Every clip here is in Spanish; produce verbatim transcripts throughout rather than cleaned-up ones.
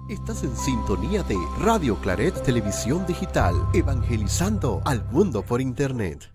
Estás en sintonía de Radio Claret Televisión Digital, evangelizando al mundo por Internet.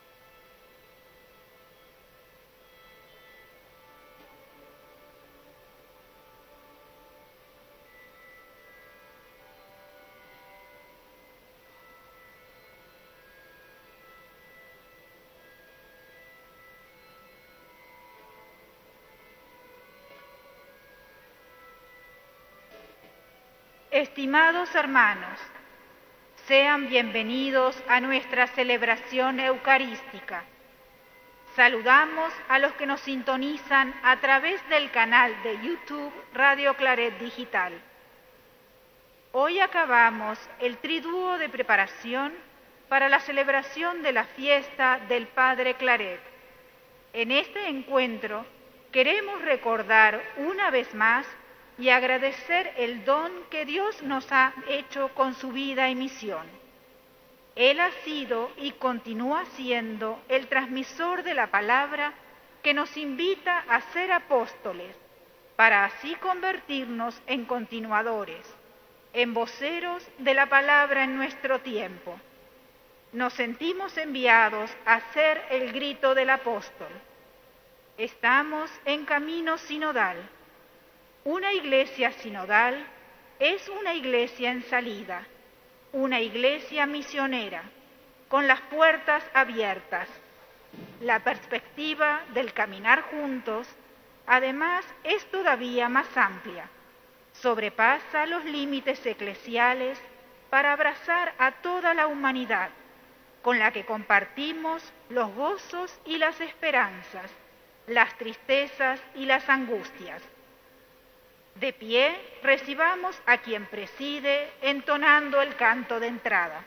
Estimados hermanos, sean bienvenidos a nuestra celebración eucarística. Saludamos a los que nos sintonizan a través del canal de YouTube Radio Claret Digital. Hoy acabamos el triduo de preparación para la celebración de la fiesta del Padre Claret. En este encuentro queremos recordar una vez más y agradecer el don que Dios nos ha hecho con su vida y misión. Él ha sido y continúa siendo el transmisor de la palabra que nos invita a ser apóstoles, para así convertirnos en continuadores, en voceros de la palabra en nuestro tiempo. Nos sentimos enviados a ser el grito del apóstol. Estamos en camino sinodal. Una iglesia sinodal es una iglesia en salida, una iglesia misionera, con las puertas abiertas. La perspectiva del caminar juntos, además, es todavía más amplia. Sobrepasa los límites eclesiales para abrazar a toda la humanidad, con la que compartimos los gozos y las esperanzas, las tristezas y las angustias. De pie, recibamos a quien preside entonando el canto de entrada.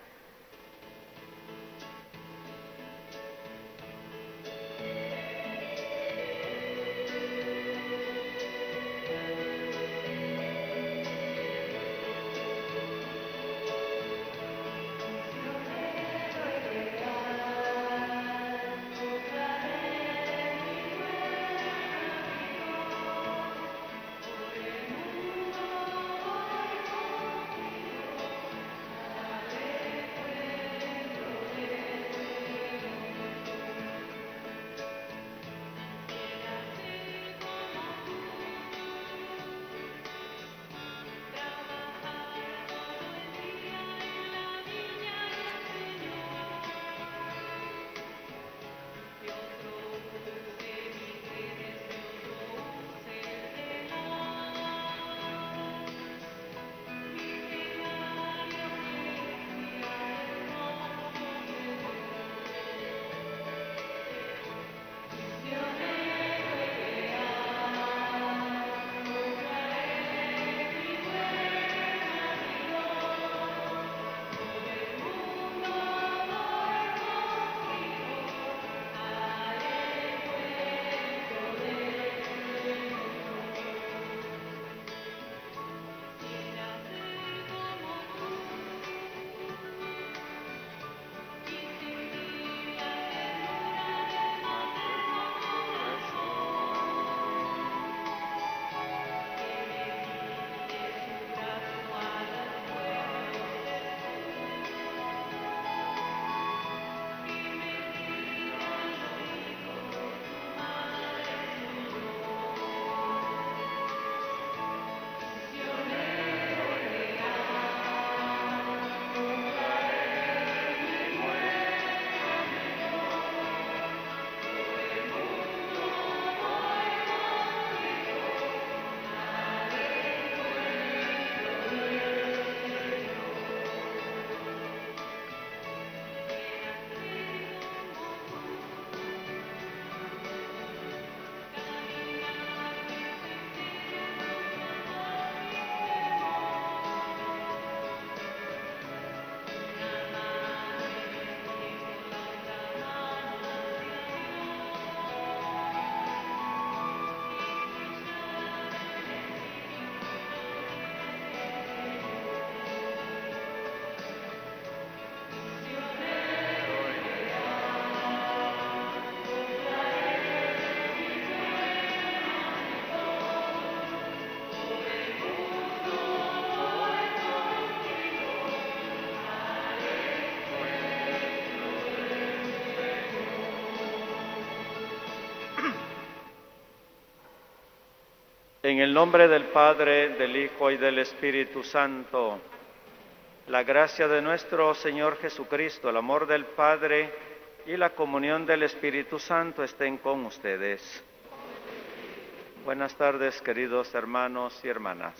En el nombre del Padre, del Hijo y del Espíritu Santo, la gracia de nuestro Señor Jesucristo, el amor del Padre y la comunión del Espíritu Santo estén con ustedes. Buenas tardes, queridos hermanos y hermanas.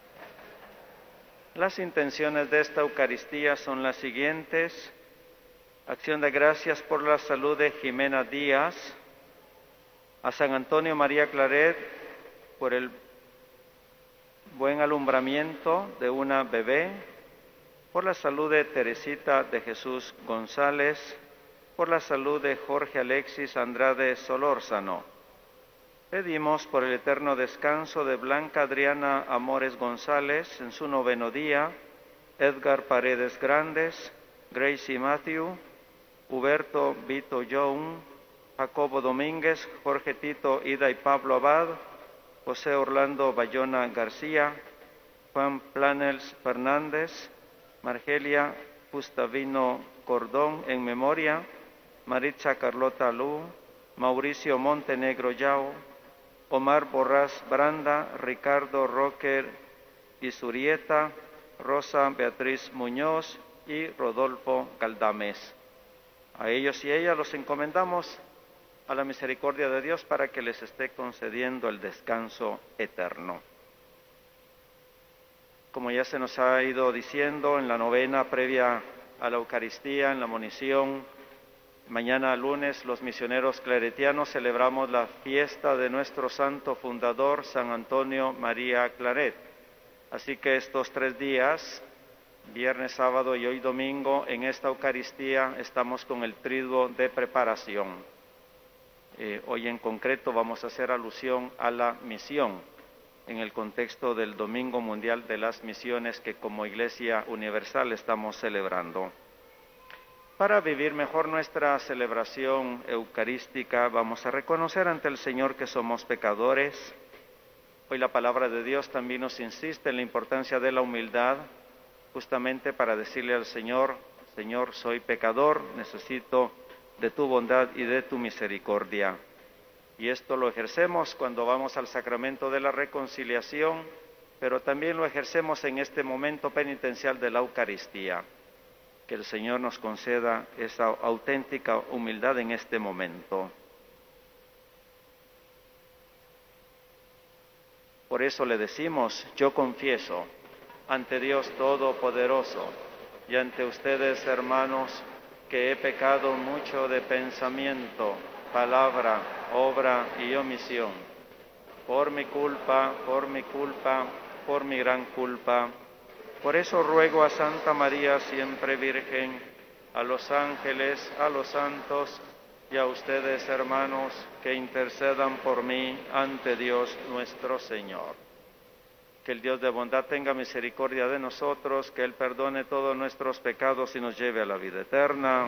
Las intenciones de esta Eucaristía son las siguientes: acción de gracias por la salud de Jimena Díaz, a San Antonio María Claret por el buen alumbramiento de una bebé, por la salud de Teresita de Jesús González, por la salud de Jorge Alexis Andrade Solórzano. Pedimos por el eterno descanso de Blanca Adriana Amores González en su noveno día, Edgar Paredes Grandes, Gracie Matthew, Huberto Vito Young, Jacobo Domínguez, Jorge Tito Ida y Pablo Abad, José Orlando Bayona García, Juan Planels Fernández, Margelia Gustavino Cordón en memoria, Maritza Carlota Lu, Mauricio Montenegro Yao, Omar Borrás Branda, Ricardo Rocker Isurieta, Rosa Beatriz Muñoz y Rodolfo Galdames. A ellos y ellas los encomendamos a la misericordia de Dios para que les esté concediendo el descanso eterno. Como ya se nos ha ido diciendo en la novena previa a la Eucaristía, en la monición, mañana lunes los misioneros claretianos celebramos la fiesta de nuestro santo fundador, San Antonio María Claret. Así que estos tres días, viernes, sábado y hoy domingo, en esta Eucaristía estamos con el triduo de preparación. Eh, hoy en concreto vamos a hacer alusión a la misión en el contexto del Domingo Mundial de las Misiones que como Iglesia Universal estamos celebrando. Para vivir mejor nuestra celebración eucarística vamos a reconocer ante el Señor que somos pecadores. Hoy la palabra de Dios también nos insiste en la importancia de la humildad, justamente para decirle al Señor: Señor, soy pecador, necesito de tu bondad y de tu misericordia. Y esto lo ejercemos cuando vamos al sacramento de la reconciliación, pero también lo ejercemos en este momento penitencial de la Eucaristía. Que el Señor nos conceda esa auténtica humildad en este momento. Por eso le decimos: yo confieso ante Dios Todopoderoso y ante ustedes, hermanos, que he pecado mucho de pensamiento, palabra, obra y omisión. Por mi culpa, por mi culpa, por mi gran culpa. Por eso ruego a Santa María, siempre Virgen, a los ángeles, a los santos y a ustedes, hermanos, que intercedan por mí ante Dios nuestro Señor. Que el Dios de bondad tenga misericordia de nosotros, que Él perdone todos nuestros pecados y nos lleve a la vida eterna.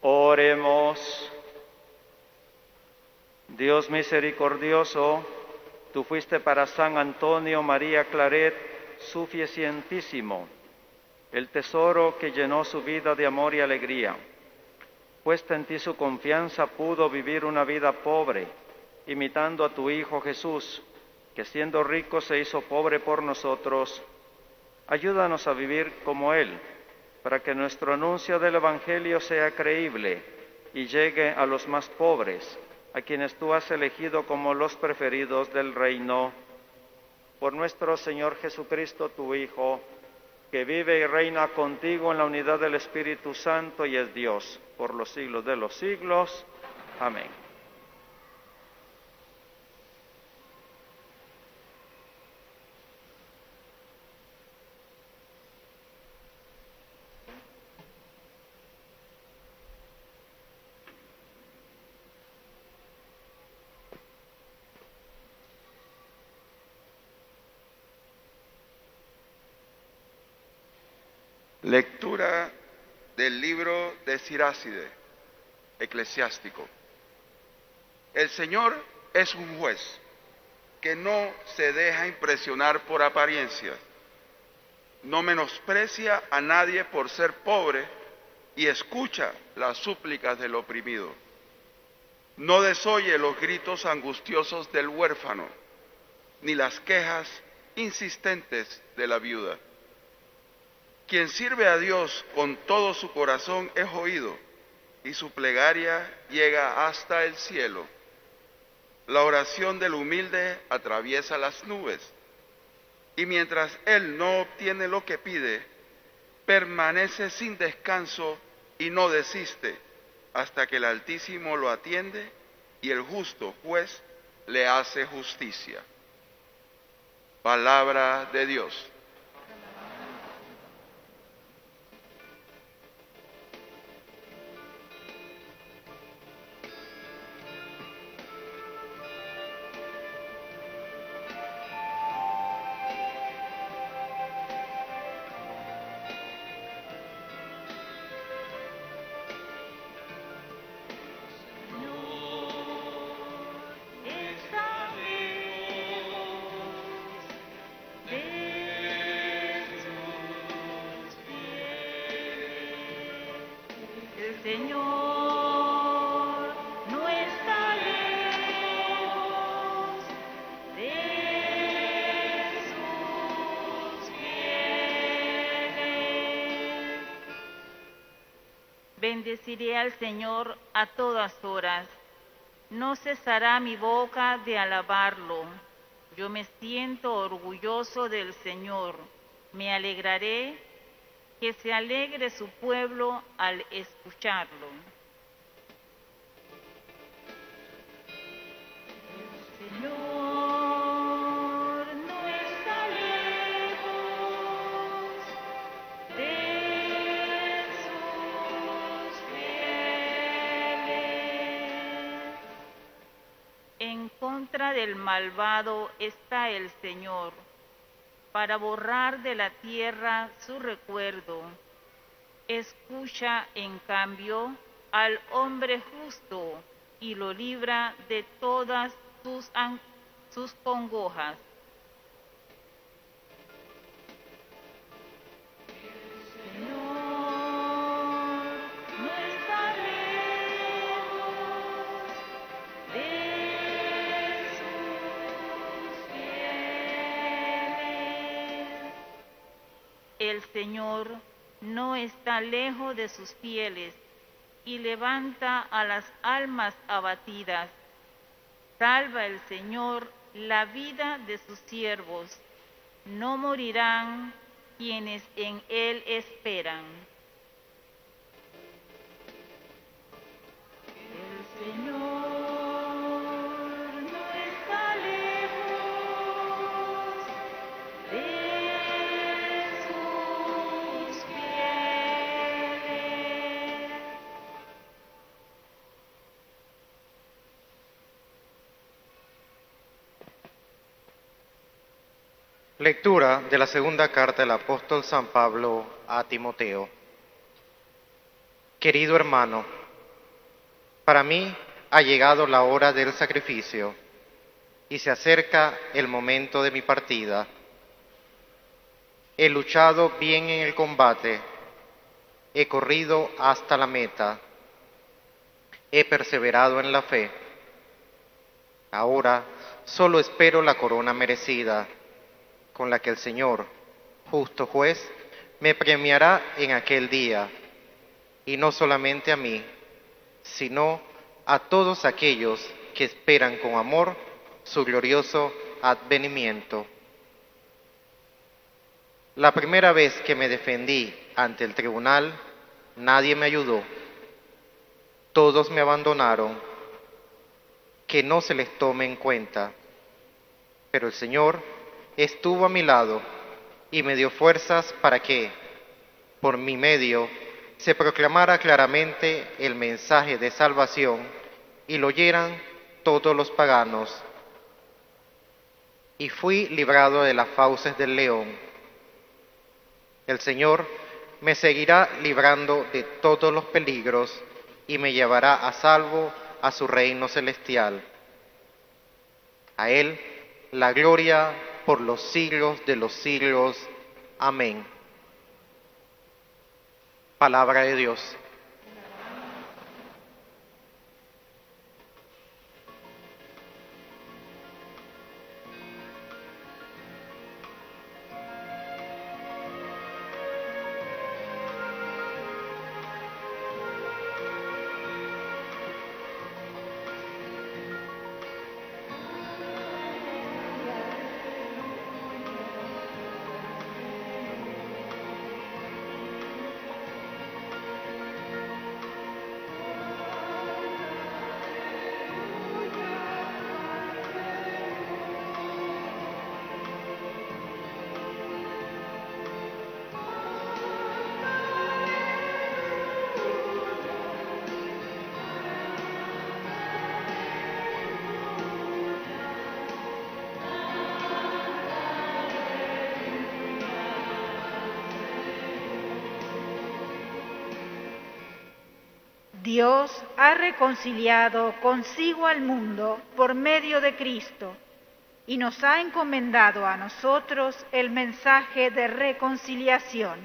Oremos. Dios misericordioso, tú fuiste para San Antonio María Claret, suficientísimo, el tesoro que llenó su vida de amor y alegría. Puesta en ti su confianza, pudo vivir una vida pobre, imitando a tu Hijo Jesús, que siendo rico se hizo pobre por nosotros. Ayúdanos a vivir como Él, para que nuestro anuncio del Evangelio sea creíble y llegue a los más pobres, a quienes tú has elegido como los preferidos del reino. Por nuestro Señor Jesucristo, tu Hijo, que vive y reina contigo en la unidad del Espíritu Santo y es Dios, por los siglos de los siglos. Amén. Lectura del libro de Siráside, eclesiástico. El Señor es un juez que no se deja impresionar por apariencias, no menosprecia a nadie por ser pobre y escucha las súplicas del oprimido. No desoye los gritos angustiosos del huérfano, ni las quejas insistentes de la viuda. Quien sirve a Dios con todo su corazón es oído, y su plegaria llega hasta el cielo. La oración del humilde atraviesa las nubes, y mientras él no obtiene lo que pide, permanece sin descanso y no desiste, hasta que el Altísimo lo atiende y el justo juez le hace justicia. Palabra de Dios. Señor no está lejos de sus fieles. Bendeciré al Señor a todas horas, no cesará mi boca de alabarlo. Yo me siento orgulloso del Señor, me alegraré. Que se alegre su pueblo al escucharlo. El Señor no está lejos de sus fieles. En contra del malvado está el Señor, para borrar de la tierra su recuerdo. Escucha, en cambio, al hombre justo y lo libra de todas sus, sus congojas. El Señor no está lejos de sus fieles y levanta a las almas abatidas. Salva el Señor la vida de sus siervos. No morirán quienes en Él esperan. El Señor Lectura de la segunda carta del apóstol San Pablo a Timoteo. Querido hermano, Para mí ha llegado la hora del sacrificio y se acerca el momento de mi partida. He luchado bien en el combate, he corrido hasta la meta, he perseverado en la fe. Ahora solo espero la corona merecida, con la que el Señor, justo juez, me premiará en aquel día, y no solamente a mí, sino a todos aquellos que esperan con amor su glorioso advenimiento. La primera vez que me defendí ante el tribunal, nadie me ayudó. Todos me abandonaron. Que no se les tome en cuenta. Pero el Señor estuvo a mi lado y me dio fuerzas para que, por mi medio, se proclamara claramente el mensaje de salvación y lo oyeran todos los paganos. Y fui librado de las fauces del león. El Señor me seguirá librando de todos los peligros y me llevará a salvo a su reino celestial. A Él la gloria por los siglos de los siglos. Amén. Palabra de Dios. Dios ha reconciliado consigo al mundo por medio de Cristo y nos ha encomendado a nosotros el mensaje de reconciliación.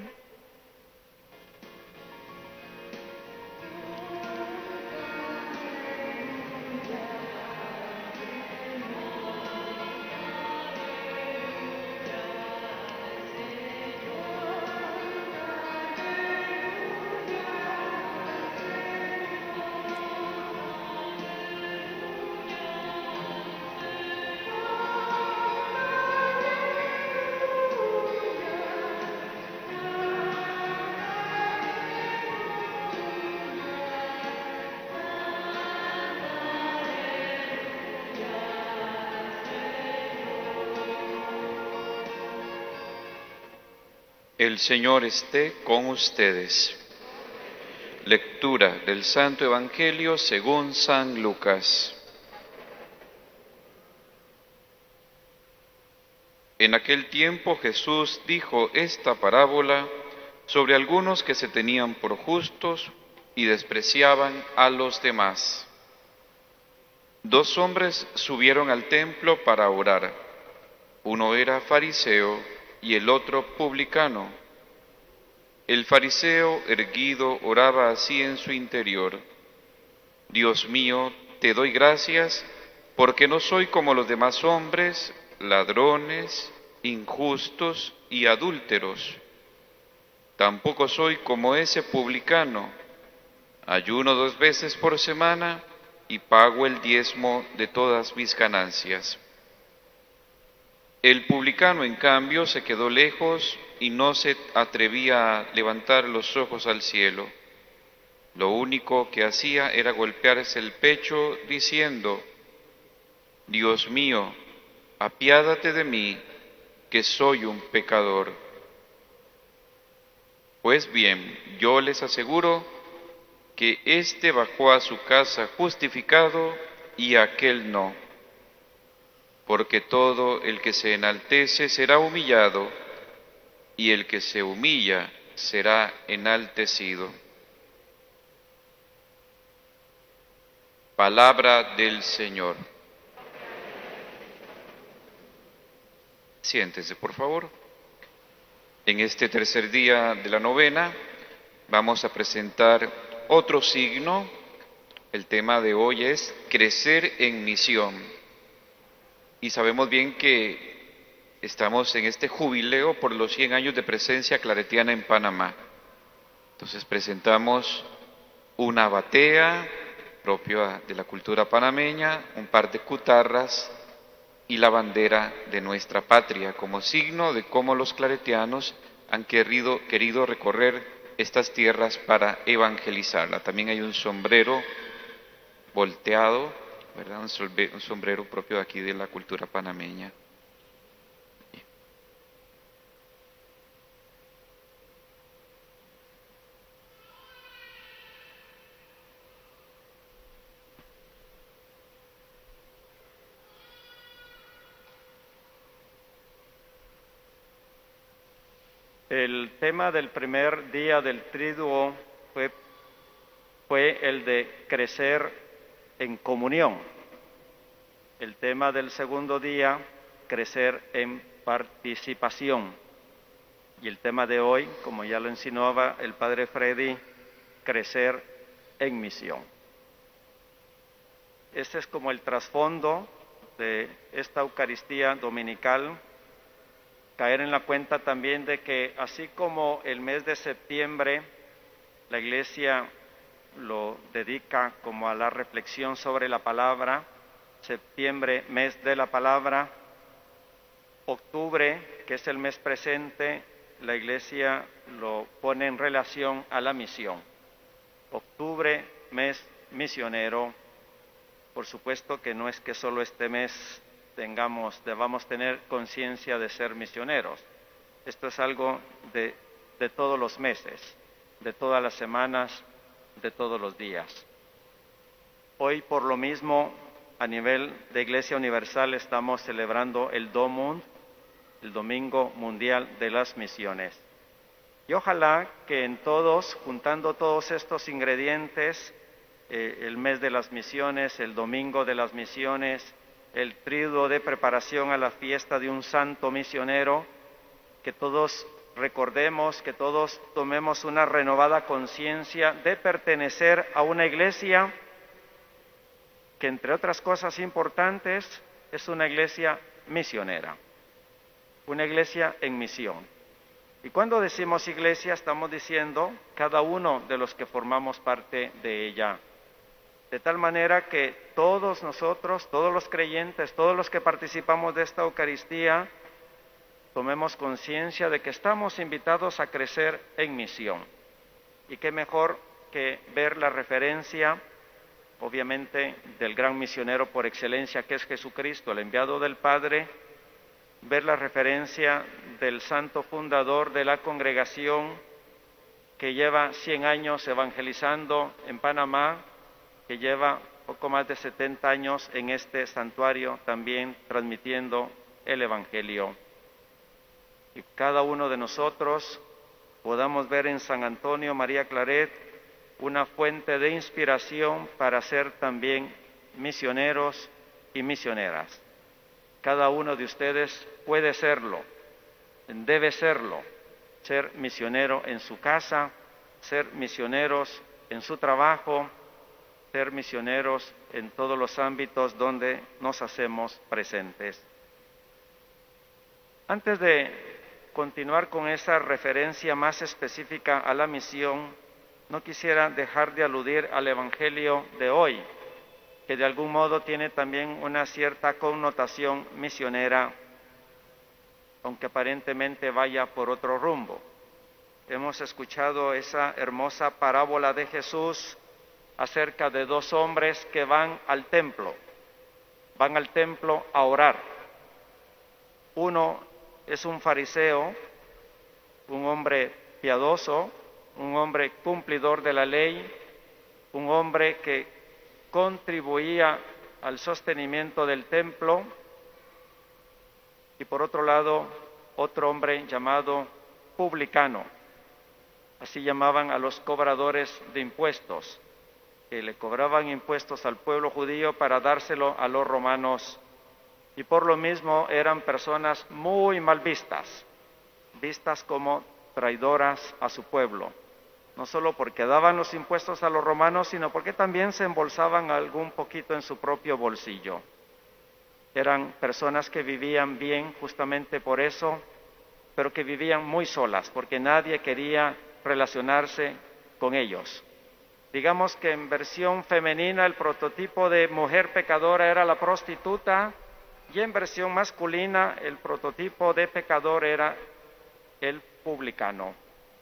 El Señor esté con ustedes. Lectura del Santo Evangelio según San Lucas. En aquel tiempo Jesús dijo esta parábola sobre algunos que se tenían por justos y despreciaban a los demás. Dos hombres subieron al templo para orar. Uno era fariseo y el otro publicano. El fariseo erguido oraba así en su interior: Dios mío, te doy gracias porque no soy como los demás hombres, ladrones, injustos y adúlteros. Tampoco soy como ese publicano. Ayuno dos veces por semana y pago el diezmo de todas mis ganancias. El publicano, en cambio, se quedó lejos y no se atrevía a levantar los ojos al cielo. Lo único que hacía era golpearse el pecho diciendo: Dios mío, apiádate de mí, que soy un pecador. Pues bien, yo les aseguro que éste bajó a su casa justificado y aquel no. Porque todo el que se enaltece será humillado, y el que se humilla será enaltecido. Palabra del Señor. Siéntese, por favor. En este tercer día de la novena vamos a presentar otro signo. El tema de hoy es crecer en misión. Y sabemos bien que estamos en este jubileo por los cien años de presencia claretiana en Panamá. Entonces presentamos una batea propia de la cultura panameña, un par de cutarras y la bandera de nuestra patria, como signo de cómo los claretianos han querido, querido recorrer estas tierras para evangelizarla. También hay un sombrero volteado, ¿verdad? Un, solve, un sombrero propio de aquí de la cultura panameña. El tema del primer día del Triduo fue, fue el de crecer en comunión. El tema del segundo día, crecer en participación. Y el tema de hoy, como ya lo insinuaba el Padre Freddy, crecer en misión. Este es como el trasfondo de esta Eucaristía dominical. Caer en la cuenta también de que así como el mes de septiembre la Iglesia lo dedica como a la reflexión sobre la palabra, septiembre, mes de la palabra, octubre, que es el mes presente, la Iglesia lo pone en relación a la misión. Octubre, mes misionero. Por supuesto que no es que solo este mes tengamos, debamos tener conciencia de ser misioneros. Esto es algo de, de todos los meses, de todas las semanas, de todos los días. Hoy, por lo mismo, a nivel de Iglesia Universal, estamos celebrando el Domund, el Domingo Mundial de las Misiones. Y ojalá que en todos, juntando todos estos ingredientes, eh, el mes de las misiones, el Domingo de las Misiones, el triduo de preparación a la fiesta de un santo misionero, que todos recordemos, que todos tomemos una renovada conciencia de pertenecer a una iglesia que, entre otras cosas importantes, es una iglesia misionera, una iglesia en misión. Y cuando decimos iglesia, estamos diciendo cada uno de los que formamos parte de ella. De tal manera que todos nosotros, todos los creyentes, todos los que participamos de esta Eucaristía, tomemos conciencia de que estamos invitados a crecer en misión. Y qué mejor que ver la referencia, obviamente, del gran misionero por excelencia que es Jesucristo, el enviado del Padre, ver la referencia del santo fundador de la congregación que lleva cien años evangelizando en Panamá, que lleva poco más de setenta años en este santuario también transmitiendo el Evangelio. Y cada uno de nosotros podamos ver en San Antonio María Claret una fuente de inspiración para ser también misioneros y misioneras. Cada uno de ustedes puede serlo, debe serlo, ser misionero en su casa, ser misioneros en su trabajo, ser misioneros en todos los ámbitos donde nos hacemos presentes. Antes de continuar con esa referencia más específica a la misión, no quisiera dejar de aludir al Evangelio de hoy, que de algún modo tiene también una cierta connotación misionera, aunque aparentemente vaya por otro rumbo. Hemos escuchado esa hermosa parábola de Jesús acerca de dos hombres que van al templo, van al templo a orar. Uno es un fariseo, un hombre piadoso, un hombre cumplidor de la ley, un hombre que contribuía al sostenimiento del templo, y por otro lado, otro hombre llamado publicano, así llamaban a los cobradores de impuestos, que le cobraban impuestos al pueblo judío para dárselo a los romanos, y por lo mismo eran personas muy mal vistas, vistas como traidoras a su pueblo, no solo porque daban los impuestos a los romanos, sino porque también se embolsaban algún poquito en su propio bolsillo. Eran personas que vivían bien justamente por eso, pero que vivían muy solas, porque nadie quería relacionarse con ellos. Digamos que en versión femenina el prototipo de mujer pecadora era la prostituta, y en versión masculina el prototipo de pecador era el publicano.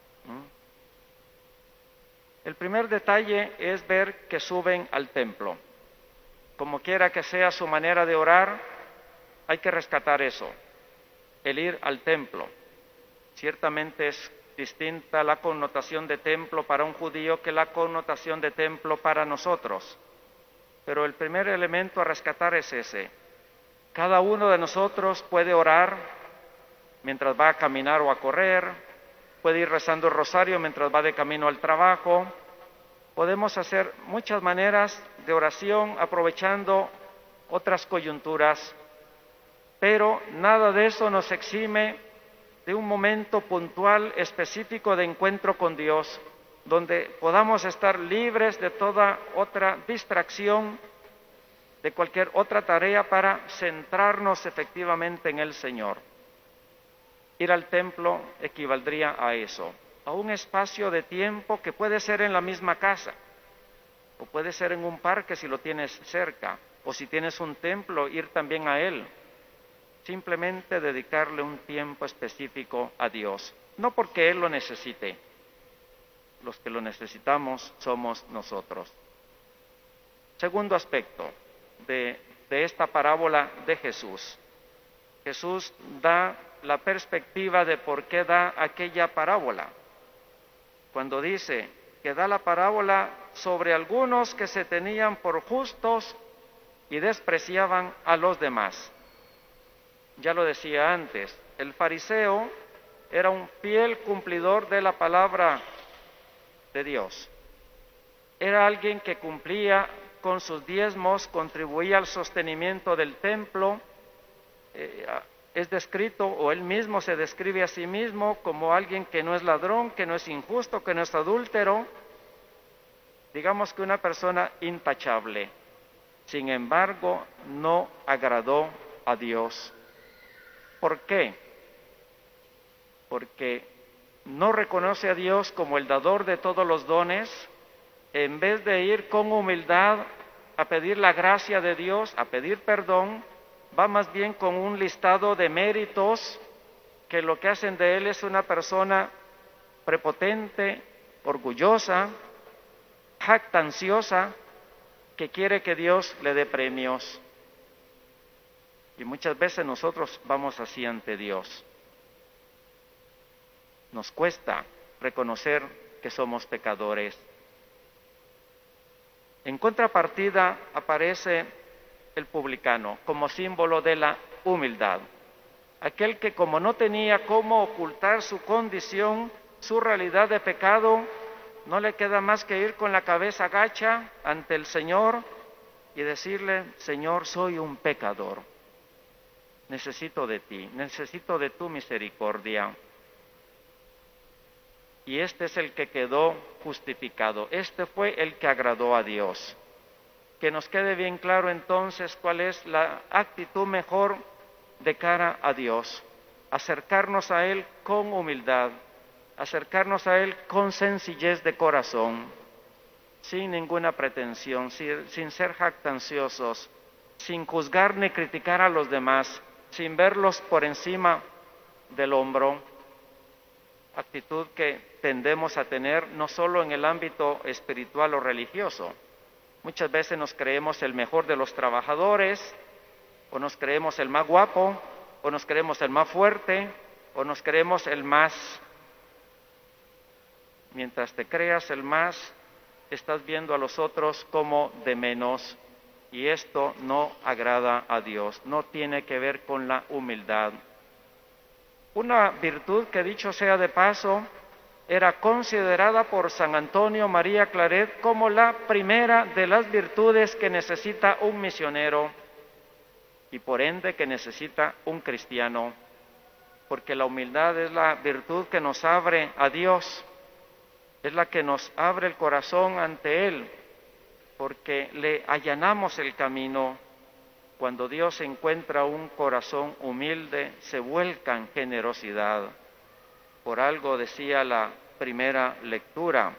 El primer detalle es ver que suben al templo. Como quiera que sea su manera de orar, hay que rescatar eso, el ir al templo. Ciertamente es distinta la connotación de templo para un judío que la connotación de templo para nosotros. Pero el primer elemento a rescatar es ese. Cada uno de nosotros puede orar mientras va a caminar o a correr, puede ir rezando el rosario mientras va de camino al trabajo. Podemos hacer muchas maneras de oración aprovechando otras coyunturas, pero nada de eso nos exime de un momento puntual, específico de encuentro con Dios, donde podamos estar libres de toda otra distracción, de cualquier otra tarea, para centrarnos efectivamente en el Señor. Ir al templo equivaldría a eso, a un espacio de tiempo que puede ser en la misma casa, o puede ser en un parque si lo tienes cerca, o si tienes un templo, ir también a él. Simplemente dedicarle un tiempo específico a Dios, no porque Él lo necesite, los que lo necesitamos somos nosotros. Segundo aspecto de, de esta parábola de Jesús. Jesús da la perspectiva de por qué da aquella parábola. Cuando dice que da la parábola sobre algunos que se tenían por justos y despreciaban a los demás. Ya lo decía antes, el fariseo era un fiel cumplidor de la palabra de Dios. Era alguien que cumplía con sus diezmos, contribuía al sostenimiento del templo. Eh, es descrito, o él mismo se describe a sí mismo como alguien que no es ladrón, que no es injusto, que no es adúltero. Digamos que una persona intachable. Sin embargo, no agradó a Dios. ¿Por qué? Porque no reconoce a Dios como el dador de todos los dones. En vez de ir con humildad a pedir la gracia de Dios, a pedir perdón, va más bien con un listado de méritos que lo que hacen de él es una persona prepotente, orgullosa, jactanciosa, que quiere que Dios le dé premios. Y muchas veces nosotros vamos así ante Dios. Nos cuesta reconocer que somos pecadores. En contrapartida aparece el publicano como símbolo de la humildad. Aquel que, como no tenía cómo ocultar su condición, su realidad de pecado, no le queda más que ir con la cabeza gacha ante el Señor y decirle: Señor, soy un pecador. Necesito de ti, necesito de tu misericordia. Y este es el que quedó justificado, este fue el que agradó a Dios. Que nos quede bien claro entonces cuál es la actitud mejor de cara a Dios. Acercarnos a Él con humildad, acercarnos a Él con sencillez de corazón, sin ninguna pretensión, sin, sin ser jactanciosos, sin juzgar ni criticar a los demás, sin verlos por encima del hombro, actitud que tendemos a tener no solo en el ámbito espiritual o religioso. Muchas veces nos creemos el mejor de los trabajadores, o nos creemos el más guapo, o nos creemos el más fuerte, o nos creemos el más. Mientras te creas el más, estás viendo a los otros como de menos. Y esto no agrada a Dios, no tiene que ver con la humildad. Una virtud que, dicho sea de paso, era considerada por San Antonio María Claret como la primera de las virtudes que necesita un misionero y por ende que necesita un cristiano, porque la humildad es la virtud que nos abre a Dios, es la que nos abre el corazón ante Él, porque le allanamos el camino. Cuando Dios encuentra un corazón humilde, se vuelca en generosidad. Por algo decía la primera lectura,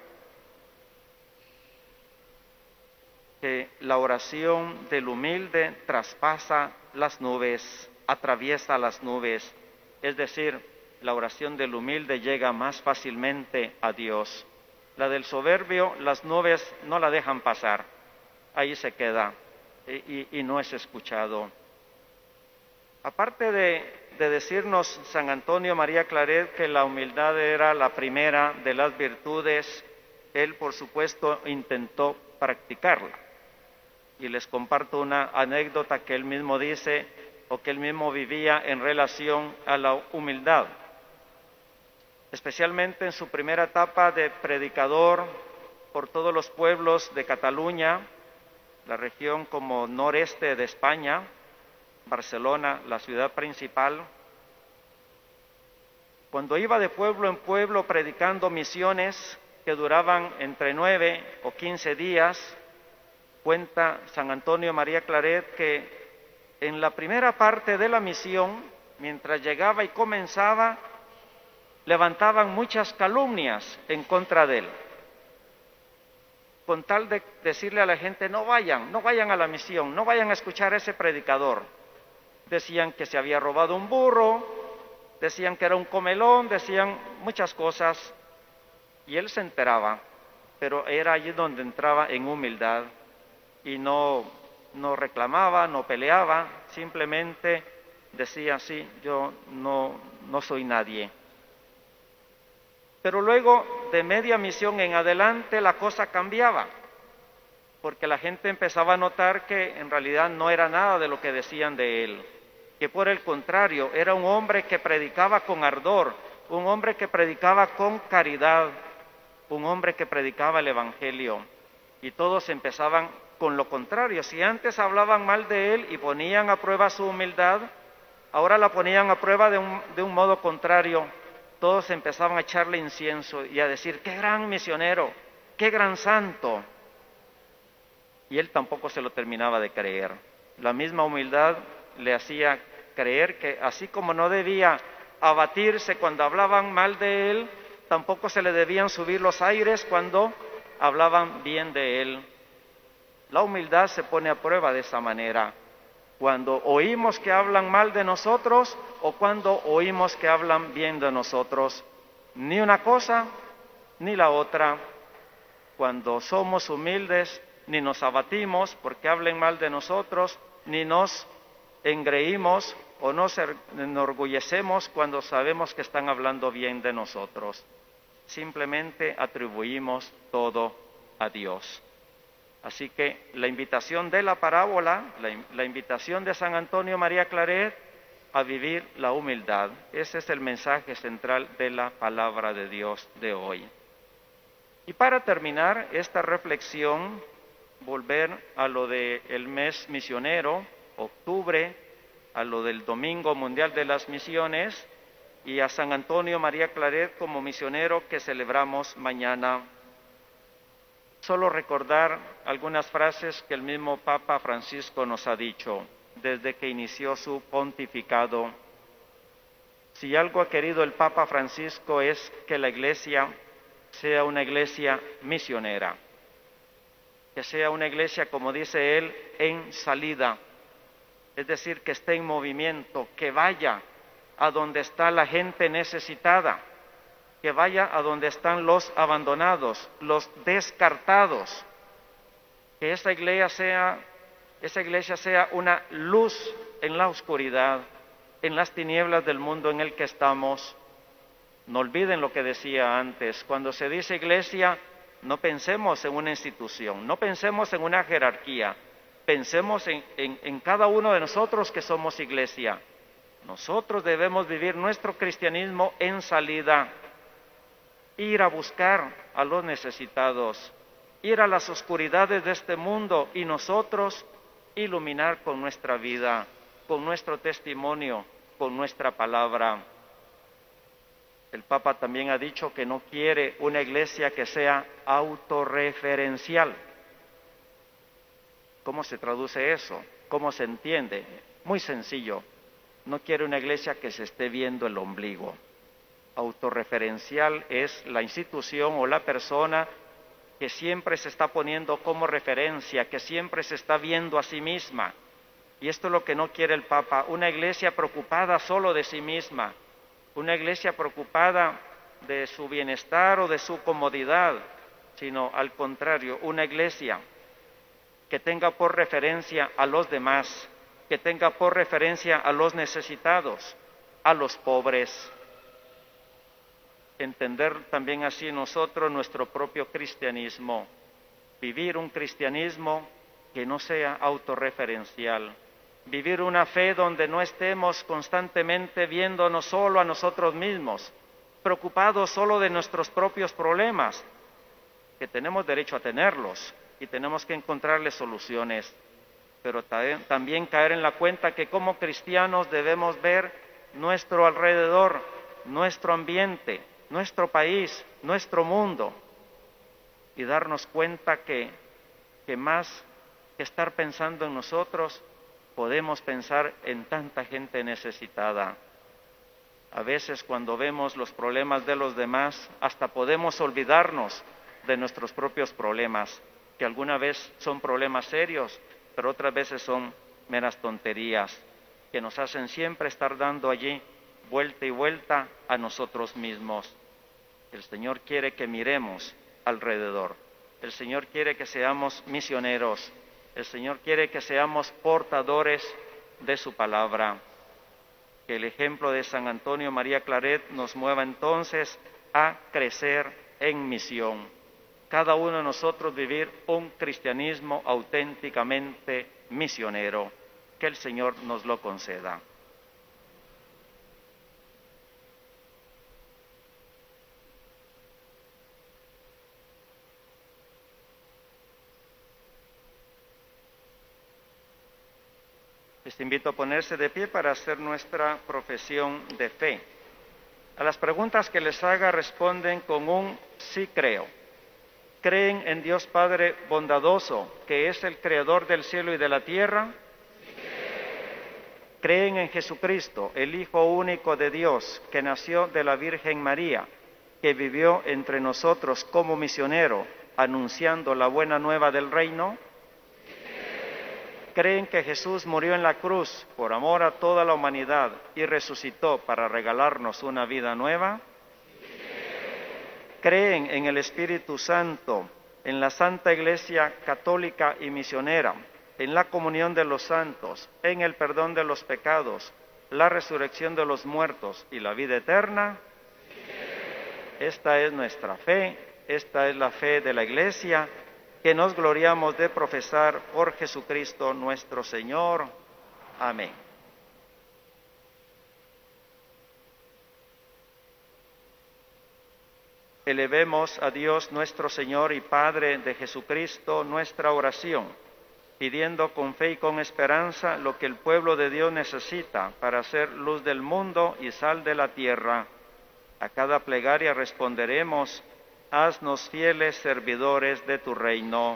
que la oración del humilde traspasa las nubes, atraviesa las nubes, es decir, la oración del humilde llega más fácilmente a Dios. La del soberbio, las nubes no la dejan pasar, ahí se queda y, y, y no es escuchado. Aparte de, de decirnos San Antonio María Claret que la humildad era la primera de las virtudes, él por supuesto intentó practicarla. Y les comparto una anécdota que él mismo dice o que él mismo vivía en relación a la humildad. Especialmente en su primera etapa de predicador por todos los pueblos de Cataluña, la región como noreste de España, Barcelona, la ciudad principal. Cuando iba de pueblo en pueblo predicando misiones que duraban entre nueve o quince días, cuenta San Antonio María Claret que en la primera parte de la misión, mientras llegaba y comenzaba, levantaban muchas calumnias en contra de él, con tal de decirle a la gente, no vayan, no vayan a la misión, no vayan a escuchar a ese predicador. Decían que se había robado un burro, decían que era un comelón, decían muchas cosas, y él se enteraba, pero era allí donde entraba en humildad, y no, no reclamaba, no peleaba, simplemente decía, sí, yo no, no soy nadie. Pero luego, de media misión en adelante, la cosa cambiaba, porque la gente empezaba a notar que en realidad no era nada de lo que decían de él, que por el contrario, era un hombre que predicaba con ardor, un hombre que predicaba con caridad, un hombre que predicaba el Evangelio, y todos empezaban con lo contrario. Si antes hablaban mal de él y ponían a prueba su humildad, ahora la ponían a prueba de un, de un modo contrario. Todos empezaban a echarle incienso y a decir, qué gran misionero, qué gran santo. Y él tampoco se lo terminaba de creer. La misma humildad le hacía creer que así como no debía abatirse cuando hablaban mal de él, tampoco se le debían subir los aires cuando hablaban bien de él. La humildad se pone a prueba de esa manera, cuando oímos que hablan mal de nosotros o cuando oímos que hablan bien de nosotros. Ni una cosa ni la otra. Cuando somos humildes, ni nos abatimos porque hablen mal de nosotros, ni nos engreímos o nos enorgullecemos cuando sabemos que están hablando bien de nosotros. Simplemente atribuimos todo a Dios. Así que la invitación de la parábola, la, la invitación de San Antonio María Claret a vivir la humildad, ese es el mensaje central de la palabra de Dios de hoy. Y para terminar esta reflexión, volver a lo del mes misionero, octubre, a lo del Domingo Mundial de las Misiones y a San Antonio María Claret como misionero que celebramos mañana. Solo recordar algunas frases que el mismo Papa Francisco nos ha dicho desde que inició su pontificado. Si algo ha querido el Papa Francisco es que la Iglesia sea una Iglesia misionera, que sea una Iglesia, como dice él, en salida, es decir, que esté en movimiento, que vaya a donde está la gente necesitada, que vaya a donde están los abandonados, los descartados, que esa iglesia sea, esa iglesia sea una luz en la oscuridad, en las tinieblas del mundo en el que estamos. No olviden lo que decía antes, cuando se dice iglesia, no pensemos en una institución, no pensemos en una jerarquía, pensemos en, en, en cada uno de nosotros que somos iglesia. Nosotros debemos vivir nuestro cristianismo en salida, ir a buscar a los necesitados, ir a las oscuridades de este mundo y nosotros iluminar con nuestra vida, con nuestro testimonio, con nuestra palabra. El Papa también ha dicho que no quiere una iglesia que sea autorreferencial. ¿Cómo se traduce eso? ¿Cómo se entiende? Muy sencillo. No quiere una iglesia que se esté viendo el ombligo. Autorreferencial es la institución o la persona que siempre se está poniendo como referencia, que siempre se está viendo a sí misma. Y esto es lo que no quiere el Papa, una iglesia preocupada solo de sí misma, una iglesia preocupada de su bienestar o de su comodidad, sino al contrario, una iglesia que tenga por referencia a los demás, que tenga por referencia a los necesitados, a los pobres. Entender también así nosotros nuestro propio cristianismo, vivir un cristianismo que no sea autorreferencial, vivir una fe donde no estemos constantemente viéndonos solo a nosotros mismos, preocupados solo de nuestros propios problemas, que tenemos derecho a tenerlos y tenemos que encontrarles soluciones, pero también caer en la cuenta que como cristianos debemos ver nuestro alrededor, nuestro ambiente, nuestro país, nuestro mundo, y darnos cuenta que, que más que estar pensando en nosotros, podemos pensar en tanta gente necesitada. A veces cuando vemos los problemas de los demás, hasta podemos olvidarnos de nuestros propios problemas, que alguna vez son problemas serios, pero otras veces son meras tonterías, que nos hacen siempre estar dando allí vuelta y vuelta a nosotros mismos. El Señor quiere que miremos alrededor. El Señor quiere que seamos misioneros. El Señor quiere que seamos portadores de su palabra. Que el ejemplo de San Antonio María Claret nos mueva entonces a crecer en misión. Cada uno de nosotros vivir un cristianismo auténticamente misionero. Que el Señor nos lo conceda. Les invito a ponerse de pie para hacer nuestra profesión de fe. A las preguntas que les haga responden con un sí creo. ¿Creen en Dios Padre bondadoso, que es el creador del cielo y de la tierra? Sí creo. ¿Creen en Jesucristo, el Hijo único de Dios, que nació de la Virgen María, que vivió entre nosotros como misionero, anunciando la buena nueva del reino? ¿Creen que Jesús murió en la cruz por amor a toda la humanidad y resucitó para regalarnos una vida nueva? ¿Creen en el Espíritu Santo, en la Santa Iglesia Católica y Misionera, en la comunión de los santos, en el perdón de los pecados, la resurrección de los muertos y la vida eterna? Esta es nuestra fe, esta es la fe de la Iglesia, que nos gloriamos de profesar por Jesucristo nuestro Señor. Amén. Elevemos a Dios nuestro Señor y Padre de Jesucristo nuestra oración, pidiendo con fe y con esperanza lo que el pueblo de Dios necesita para ser luz del mundo y sal de la tierra. A cada plegaria responderemos: haznos fieles servidores de tu reino.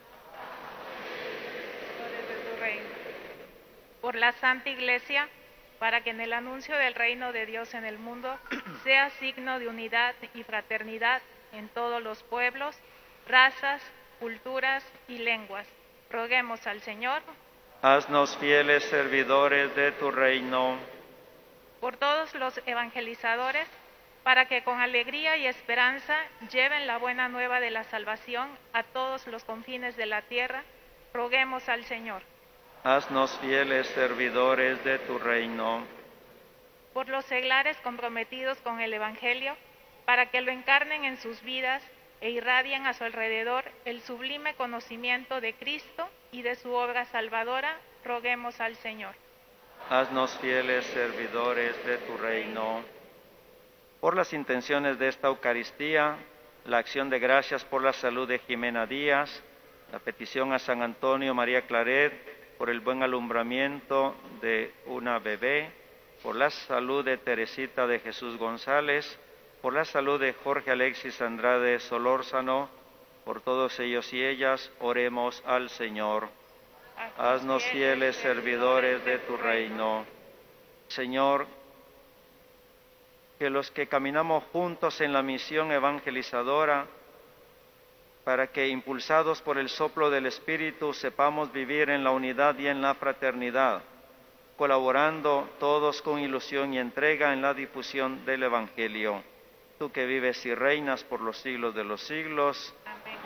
Por la Santa Iglesia, para que en el anuncio del reino de Dios en el mundo sea signo de unidad y fraternidad en todos los pueblos, razas, culturas y lenguas. Roguemos al Señor. Haznos fieles servidores de tu reino. Por todos los evangelizadores, para que con alegría y esperanza lleven la buena nueva de la salvación a todos los confines de la tierra, roguemos al Señor. Haznos fieles servidores de tu reino. Por los seglares comprometidos con el Evangelio, para que lo encarnen en sus vidas e irradien a su alrededor el sublime conocimiento de Cristo y de su obra salvadora, roguemos al Señor. Haznos fieles servidores de tu reino. por las intenciones de esta Eucaristía, la acción de gracias por la salud de Jimena Díaz, la petición a San Antonio María Claret por el buen alumbramiento de una bebé, por la salud de Teresita de Jesús González, por la salud de Jorge Alexis Andrade Solórzano, por todos ellos y ellas, oremos al Señor. Haznos fieles servidores de tu reino. Señor, que los que caminamos juntos en la misión evangelizadora, para que impulsados por el soplo del Espíritu sepamos vivir en la unidad y en la fraternidad, colaborando todos con ilusión y entrega en la difusión del Evangelio. Tú que vives y reinas por los siglos de los siglos. Amén.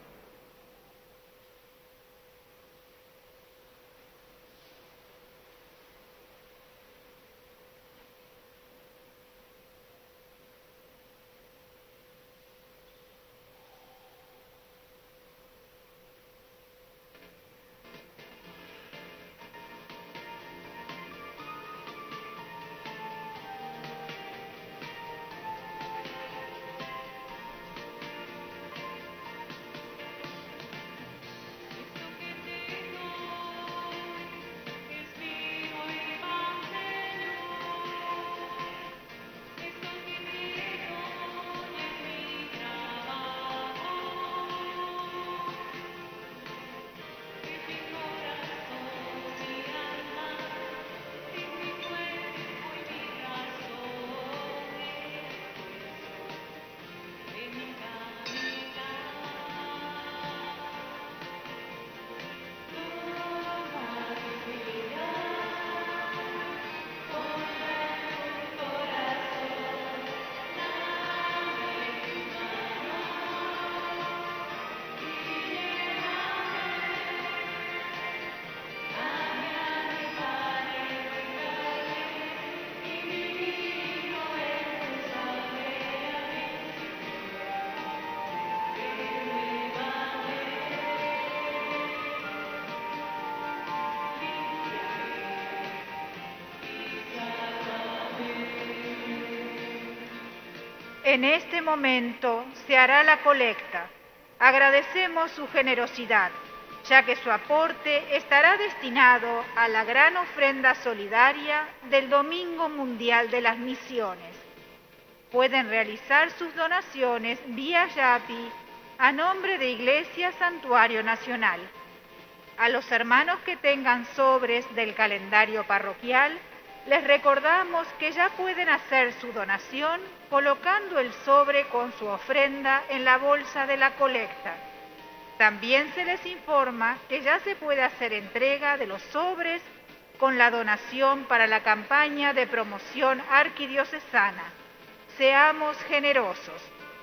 En este momento se hará la colecta. Agradecemos su generosidad, ya que su aporte estará destinado a la gran ofrenda solidaria del Domingo Mundial de las Misiones. Pueden realizar sus donaciones vía Yapi a nombre de Iglesia Santuario Nacional. A los hermanos que tengan sobres del calendario parroquial, les recordamos que ya pueden hacer su donación colocando el sobre con su ofrenda en la bolsa de la colecta. También se les informa que ya se puede hacer entrega de los sobres con la donación para la campaña de promoción arquidiocesana. Seamos generosos.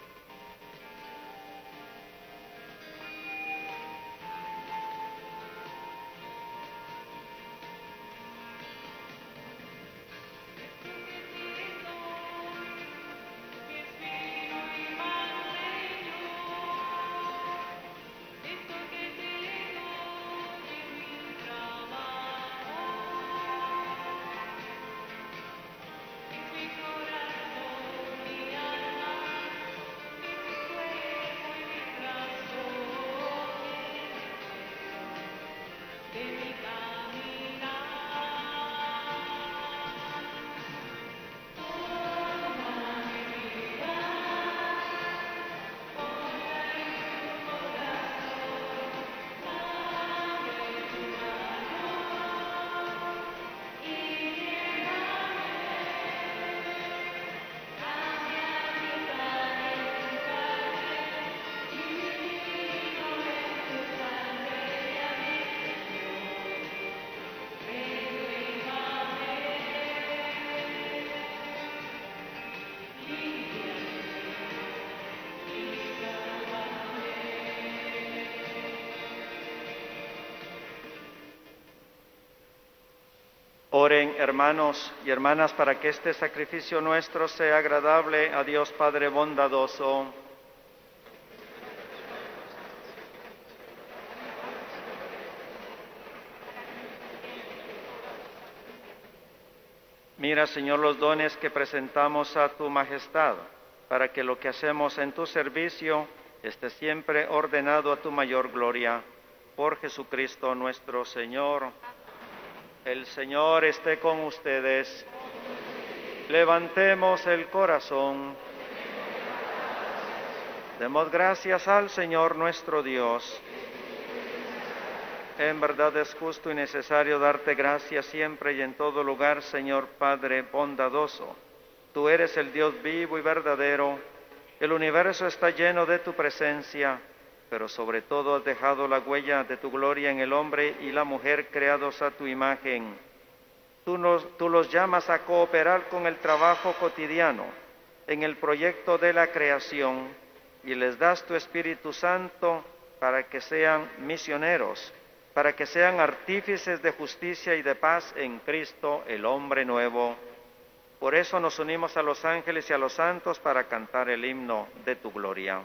Oren, hermanos y hermanas, para que este sacrificio nuestro sea agradable a Dios Padre bondadoso. Mira, Señor, los dones que presentamos a tu majestad, para que lo que hacemos en tu servicio esté siempre ordenado a tu mayor gloria. Por Jesucristo nuestro Señor. El Señor esté con ustedes. Levantemos el corazón. Demos gracias al Señor nuestro Dios. En verdad es justo y necesario darte gracias siempre y en todo lugar, Señor Padre bondadoso. Tú eres el Dios vivo y verdadero. El universo está lleno de tu presencia, pero sobre todo has dejado la huella de tu gloria en el hombre y la mujer creados a tu imagen. Tú, nos, tú los llamas a cooperar con el trabajo cotidiano en el proyecto de la creación y les das tu Espíritu Santo para que sean misioneros, para que sean artífices de justicia y de paz en Cristo, el hombre nuevo. Por eso nos unimos a los ángeles y a los santos para cantar el himno de tu gloria.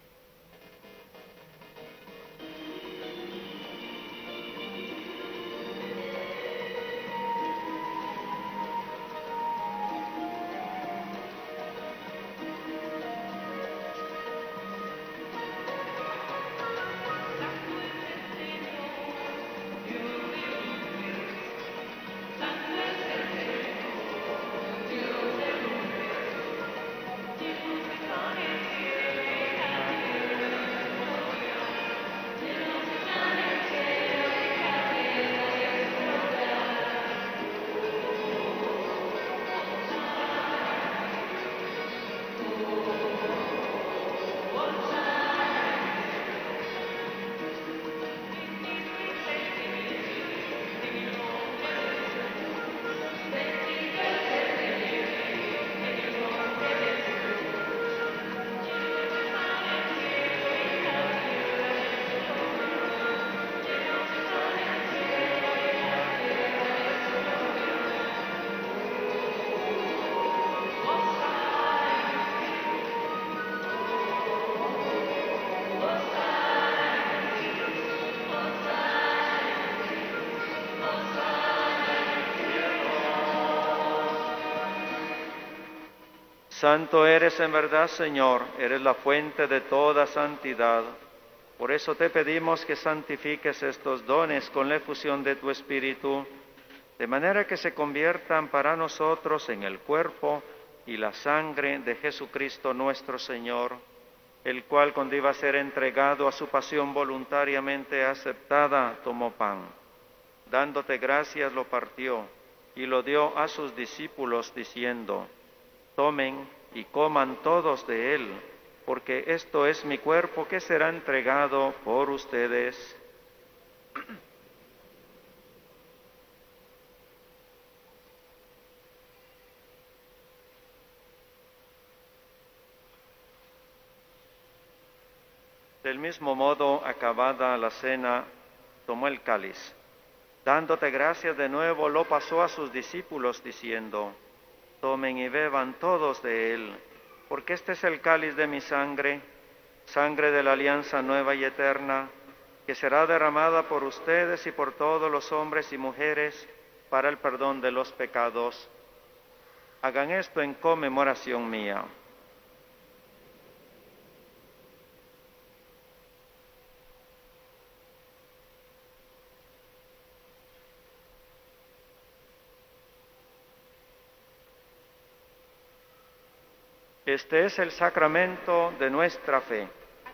Santo eres en verdad, Señor, eres la fuente de toda santidad. Por eso te pedimos que santifiques estos dones con la efusión de tu Espíritu, de manera que se conviertan para nosotros en el cuerpo y la sangre de Jesucristo nuestro Señor, el cual cuando iba a ser entregado a su pasión voluntariamente aceptada, tomó pan. Dándote gracias lo partió y lo dio a sus discípulos diciendo: tomen y coman todos de él, porque esto es mi cuerpo que será entregado por ustedes. Del mismo modo, acabada la cena, tomó el cáliz. Dándote gracias de nuevo, lo pasó a sus discípulos diciendo: tomen y beban todos de él, porque este es el cáliz de mi sangre, sangre de la alianza nueva y eterna, que será derramada por ustedes y por todos los hombres y mujeres para el perdón de los pecados. Hagan esto en conmemoración mía. Este es el sacramento de nuestra fe.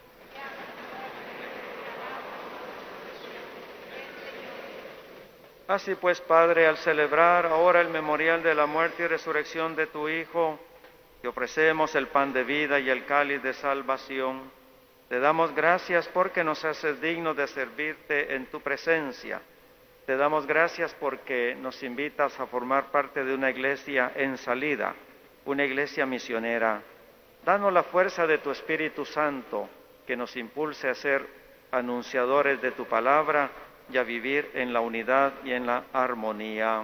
Así pues, Padre, al celebrar ahora el memorial de la muerte y resurrección de tu Hijo, te ofrecemos el pan de vida y el cáliz de salvación. Te damos gracias porque nos haces dignos de servirte en tu presencia. Te damos gracias porque nos invitas a formar parte de una iglesia en salida, una iglesia misionera. Danos la fuerza de tu Espíritu Santo, que nos impulse a ser anunciadores de tu palabra y a vivir en la unidad y en la armonía.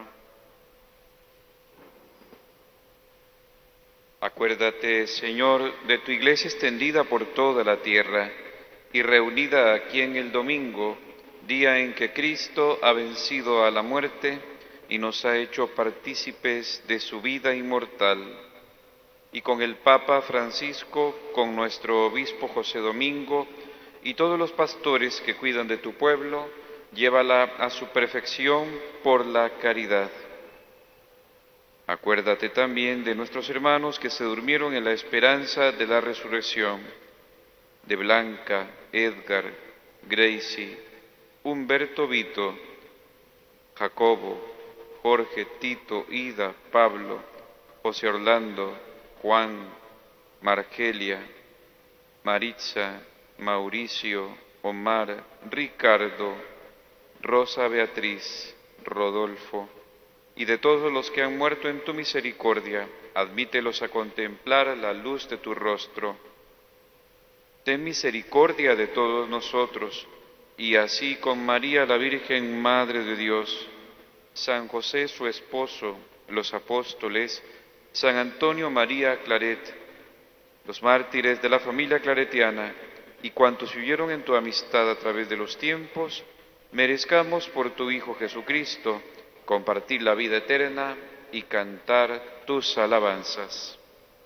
Acuérdate, Señor, de tu iglesia extendida por toda la tierra y reunida aquí en el domingo, día en que Cristo ha vencido a la muerte, y nos ha hecho partícipes de su vida inmortal. Y con el Papa Francisco, con nuestro obispo José Domingo y todos los pastores que cuidan de tu pueblo, llévala a su perfección por la caridad. Acuérdate también de nuestros hermanos que se durmieron en la esperanza de la resurrección, de Blanca, Edgar, Gracie, Humberto Vito, Jacobo, Jorge, Tito, Ida, Pablo, José Orlando, Juan, Margelia, Maritza, Mauricio, Omar, Ricardo, Rosa Beatriz, Rodolfo, y de todos los que han muerto en tu misericordia, admítelos a contemplar la luz de tu rostro. Ten misericordia de todos nosotros, y así con María la Virgen, Madre de Dios, San José su esposo, los apóstoles, San Antonio María Claret, los mártires de la familia claretiana, y cuantos vivieron en tu amistad a través de los tiempos, merezcamos por tu Hijo Jesucristo compartir la vida eterna y cantar tus alabanzas.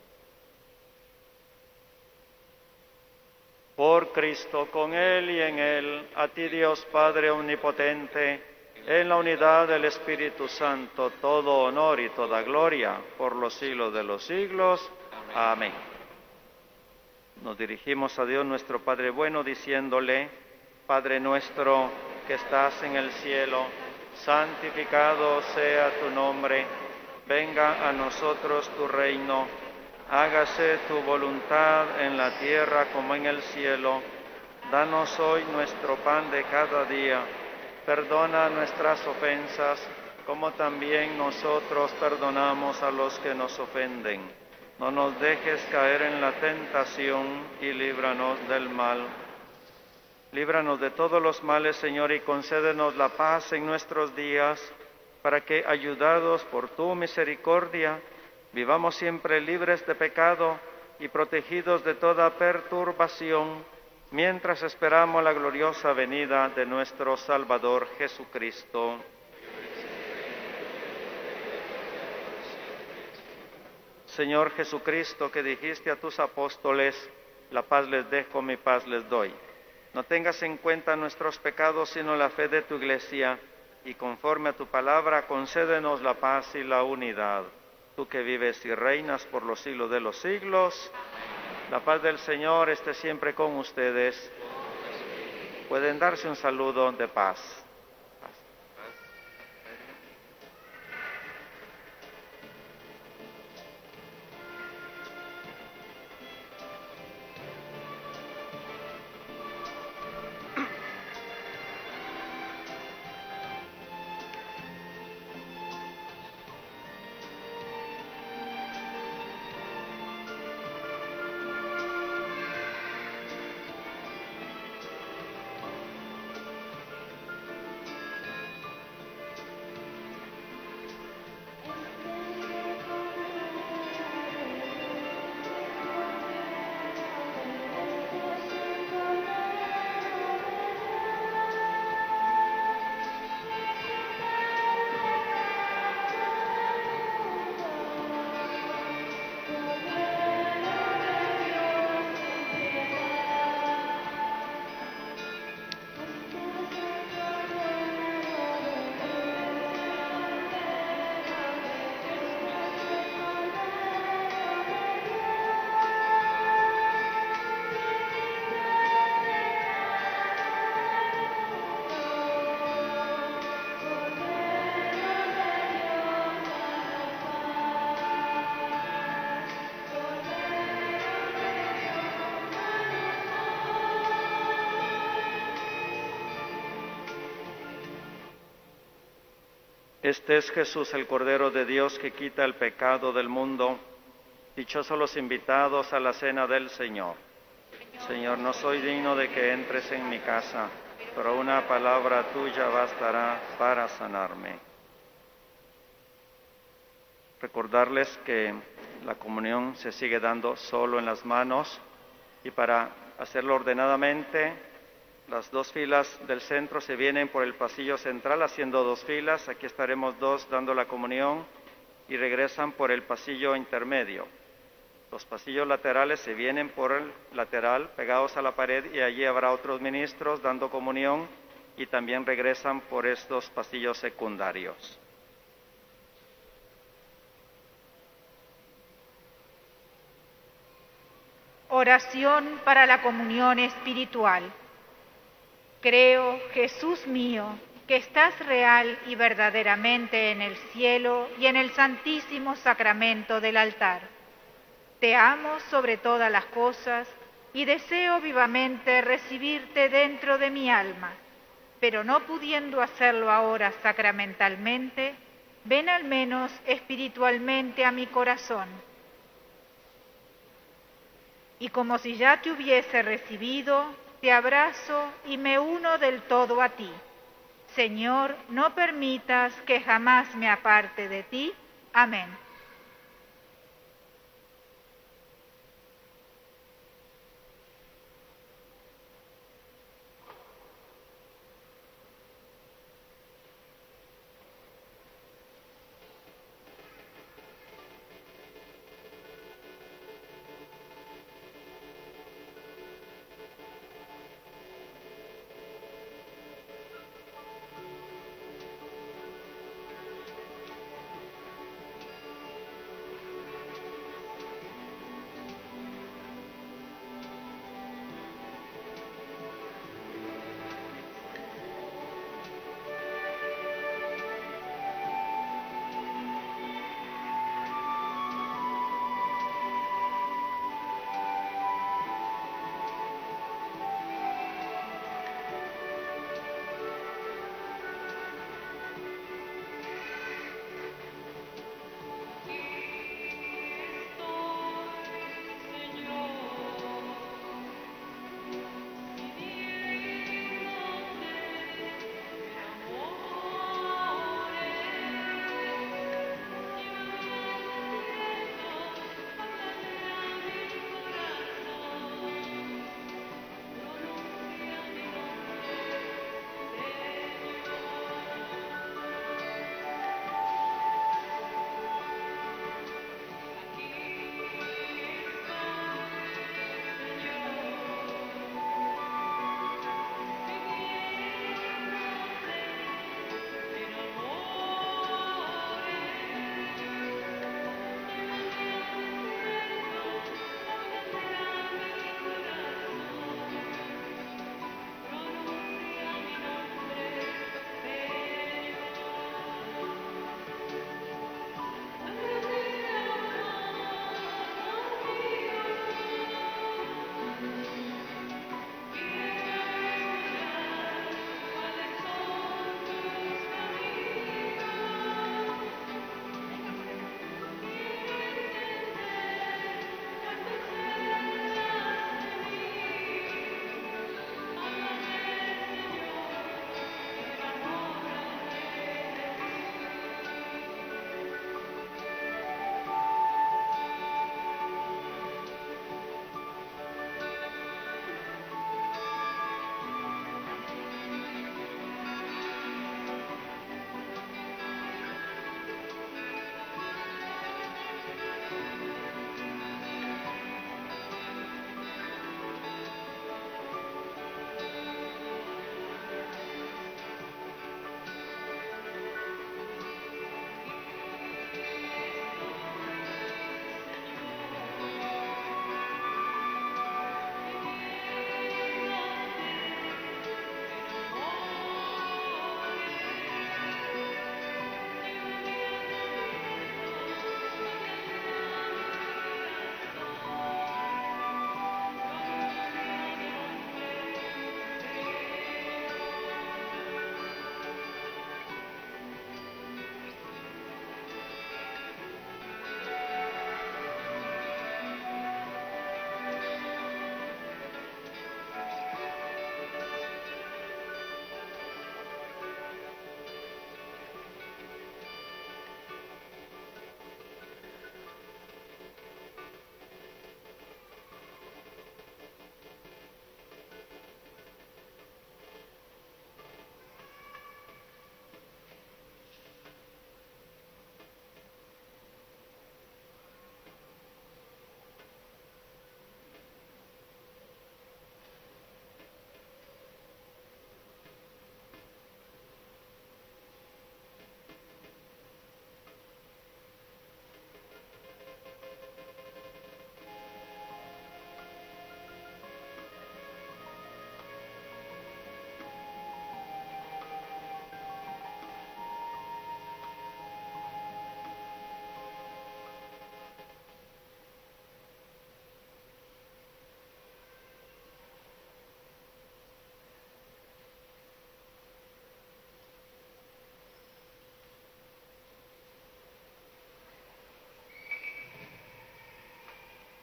Por Cristo, con Él y en Él, a ti Dios Padre Omnipotente, en la unidad del Espíritu Santo, todo honor y toda gloria por los siglos de los siglos. Amén. Nos dirigimos a Dios nuestro Padre bueno diciéndole: Padre nuestro que estás en el cielo, santificado sea tu nombre, venga a nosotros tu reino, hágase tu voluntad en la tierra como en el cielo. Danos hoy nuestro pan de cada día, perdona nuestras ofensas, como también nosotros perdonamos a los que nos ofenden. No nos dejes caer en la tentación y líbranos del mal. Líbranos de todos los males, Señor, y concédenos la paz en nuestros días, para que, ayudados por tu misericordia, vivamos siempre libres de pecado y protegidos de toda perturbación, mientras esperamos la gloriosa venida de nuestro Salvador Jesucristo. Señor Jesucristo, que dijiste a tus apóstoles: la paz les dejo, mi paz les doy. No tengas en cuenta nuestros pecados, sino la fe de tu Iglesia, y conforme a tu palabra, concédenos la paz y la unidad. Tú que vives y reinas por los siglos de los siglos, la paz del Señor esté siempre con ustedes. Pueden darse un saludo de paz. Este es Jesús, el Cordero de Dios, que quita el pecado del mundo. Dichosos los invitados a la cena del Señor. Señor, no soy digno de que entres en mi casa, pero una palabra tuya bastará para sanarme. Recordarles que la comunión se sigue dando solo en las manos, y para hacerlo ordenadamente Las dos filas del centro se vienen por el pasillo central haciendo dos filas. Aquí estaremos dos dando la comunión y regresan por el pasillo intermedio. Los pasillos laterales se vienen por el lateral pegados a la pared y allí habrá otros ministros dando comunión y también regresan por estos pasillos secundarios. Oración para la comunión espiritual. Creo, Jesús mío, que estás real y verdaderamente en el cielo y en el santísimo sacramento del altar. Te amo sobre todas las cosas y deseo vivamente recibirte dentro de mi alma, pero no pudiendo hacerlo ahora sacramentalmente, ven al menos espiritualmente a mi corazón. Y como si ya te hubiese recibido, te abrazo y me uno del todo a ti. Señor, no permitas que jamás me aparte de ti. Amén.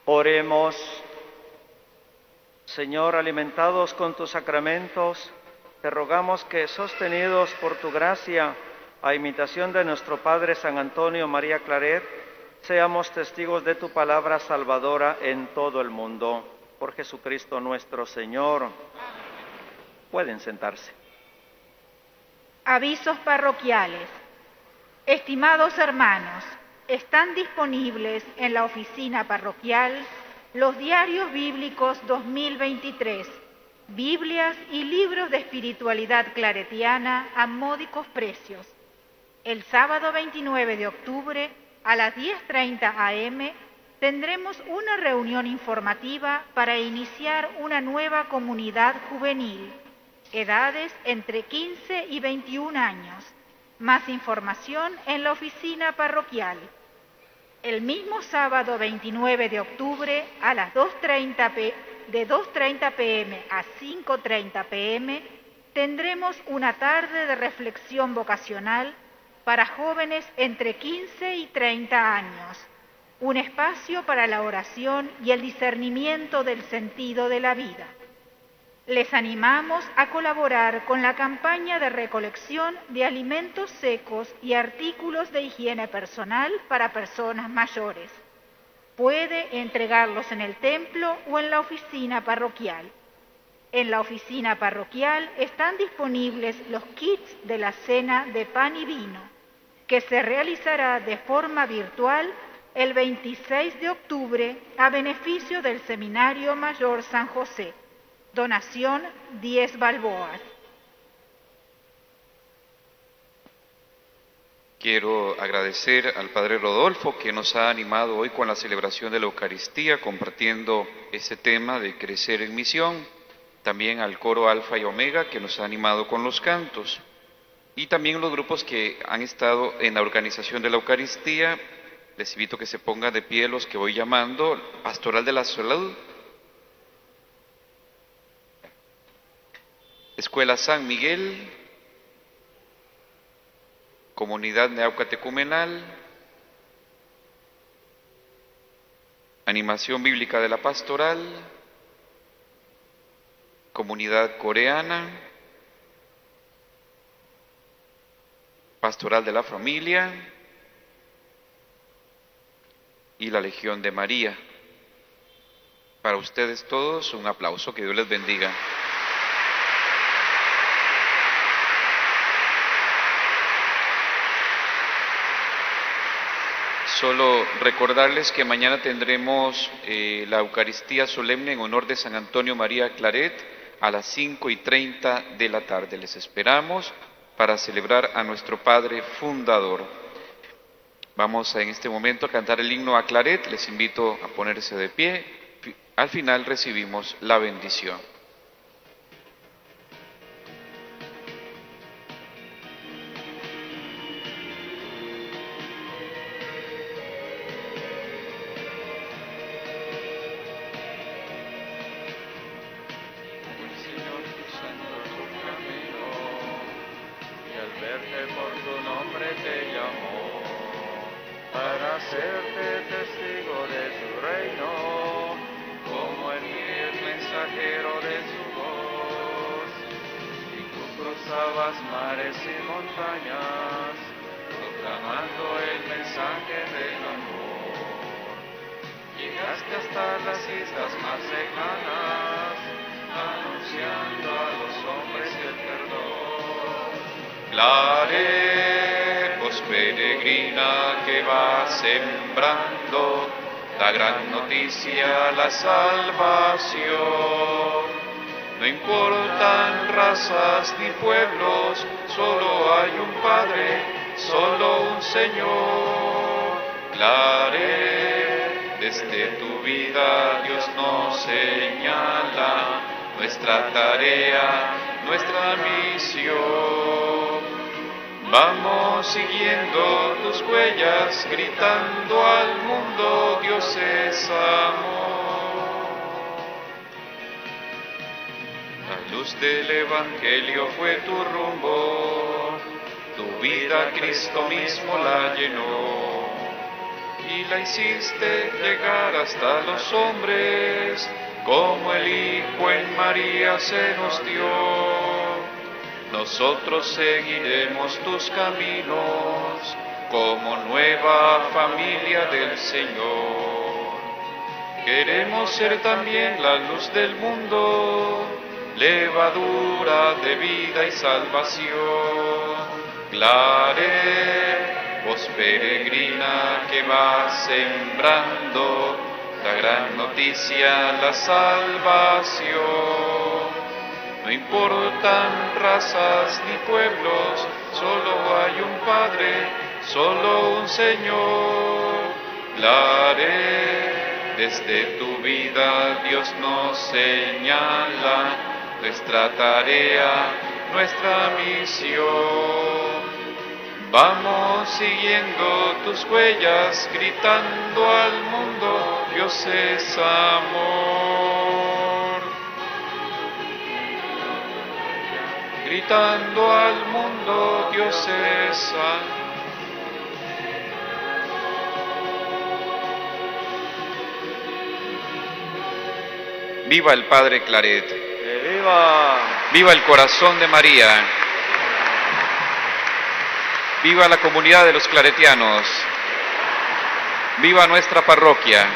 Oremos. Señor, alimentados con tus sacramentos, te rogamos que, sostenidos por tu gracia, a imitación de nuestro Padre San Antonio María Claret, seamos testigos de tu palabra salvadora en todo el mundo. Por Jesucristo nuestro Señor. Pueden sentarse. Avisos parroquiales. Estimados hermanos, están disponibles en la oficina parroquial los diarios bíblicos dos mil veintitrés, Biblias y libros de espiritualidad claretiana a módicos precios. El sábado veintinueve de octubre a las diez treinta a eme tendremos una reunión informativa para iniciar una nueva comunidad juvenil, edades entre quince y veintiún años. Más información en la oficina parroquial. El mismo sábado veintinueve de octubre a las dos treinta pe- de dos treinta pe eme a cinco treinta pe eme tendremos una tarde de reflexión vocacional para jóvenes entre quince y treinta años, un espacio para la oración y el discernimiento del sentido de la vida. Les animamos a colaborar con la campaña de recolección de alimentos secos y artículos de higiene personal para personas mayores. Puede entregarlos en el templo o en la oficina parroquial. En la oficina parroquial están disponibles los kits de la cena de pan y vino, que se realizará de forma virtual el veintiséis de octubre a beneficio del Seminario Mayor San José. Donación diez balboas. Quiero agradecer al Padre Rodolfo que nos ha animado hoy con la celebración de la Eucaristía, compartiendo este tema de crecer en misión. También al coro Alfa y Omega que nos ha animado con los cantos. Y también los grupos que han estado en la organización de la Eucaristía. Les invito a que se pongan de pie los que voy llamando. Pastoral de la Salud, Escuela San Miguel, Comunidad Neocatecumenal, Animación Bíblica de la Pastoral, Comunidad Coreana, Pastoral de la Familia y la Legión de María. Para ustedes todos un aplauso, que Dios les bendiga. Solo recordarles que mañana tendremos eh, la Eucaristía solemne en honor de San Antonio María Claret a las cinco y treinta de la tarde. Les esperamos para celebrar a nuestro Padre Fundador. Vamos a, en este momento a cantar el himno a Claret. Les invito a ponerse de pie. Al final recibimos la bendición. Mares y montañas, proclamando el mensaje del amor. Llegaste hasta las islas más lejanas, anunciando a los hombres el perdón. Claret, voz peregrina que va sembrando la gran noticia, la salvación. No importan razas ni pueblos, solo hay un Padre, solo un Señor. Claret, desde tu vida Dios nos señala nuestra tarea, nuestra misión. Vamos siguiendo tus huellas, gritando al mundo, Dios es amor. La luz del Evangelio fue tu rumbo, tu vida Cristo mismo la llenó. y la hiciste llegar hasta los hombres, como el Hijo en María se nos dio. Nosotros seguiremos tus caminos, como nueva familia del Señor. Queremos ser también la luz del mundo, levadura de vida y salvación. Claret, voz peregrina que va sembrando la gran noticia, la salvación. No importan razas ni pueblos, solo hay un Padre, solo un Señor. Claret, desde tu vida Dios nos señala nuestra tarea, nuestra misión. Vamos siguiendo tus huellas, gritando al mundo, Dios es amor. Gritando al mundo, Dios es amor. Viva el Padre Claret. ¡Que viva! Viva el corazón de María. Viva la comunidad de los claretianos. Viva nuestra parroquia.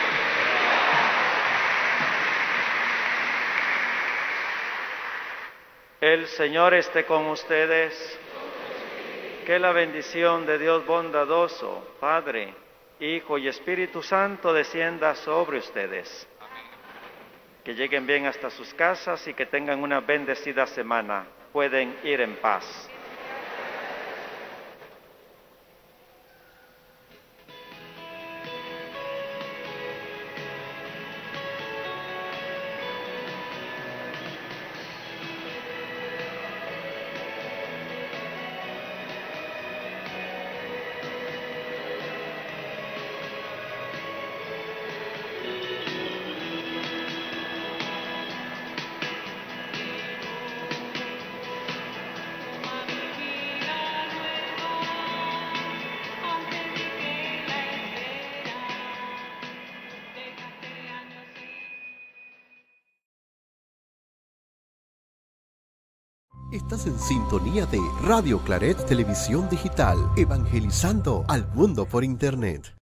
El Señor esté con ustedes. Que la bendición de Dios bondadoso, Padre, Hijo y Espíritu Santo descienda sobre ustedes. Que lleguen bien hasta sus casas y que tengan una bendecida semana. Pueden ir en paz. Estás en sintonía de Radio Claret Televisión Digital, evangelizando al mundo por Internet.